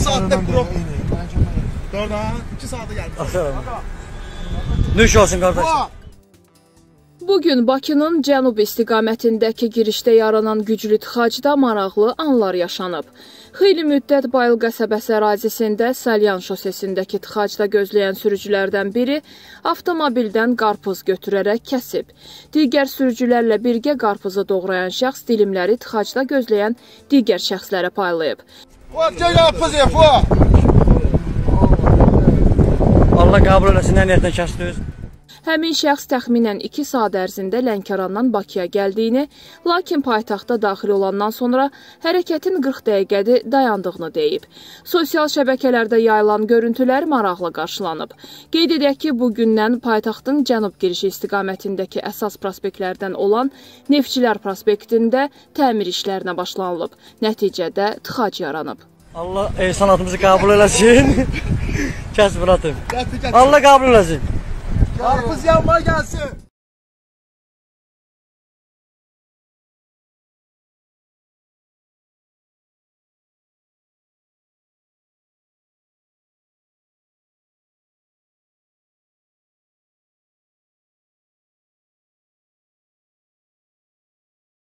saatlik qrup. Doğrudan 2 saata gəldik. Nüş olsun qardaş. Bugün Bakının cənub istiqamətindəki girişdə yaranan güclü tıxacda maraqlı anlar yaşanıb. Xeyli müddət Bayıl qəsəbəsi ərazisində Salyan şosesindəki tıxacda gözləyən sürücülərdən biri avtomobildən qarpız götürərək kəsib. Digər sürücülərlə birgə qarpızı doğrayan şəxs dilimləri tıxacda gözləyən digər şəxslərə paylayıb. Allah qəbul eləsin, nə niyyətlə kəsdiniz? Həmin şəxs təxminən 2 saat ərzində Lənkərandan Bakıya gəldiyini, lakin paytaxta daxil olandan sonra hərəkətin 40 dəqiqədə dayandığını deyib. Sosial şəbəkələrdə yayılan görüntülər maraqla qarşılanıb. Qeyd edək ki, bugündən paytaxtın cənub girişi istiqamətindəki əsas prospektlərdən olan Neftçilər prospektində təmir işlərinə başlanılıb. Nəticədə tıxac yaranıb. Allah sanatımızı qəbul eləsin. Kəs Muratım. Allah qəbul eləsin. Qarpız yanma gəlsin.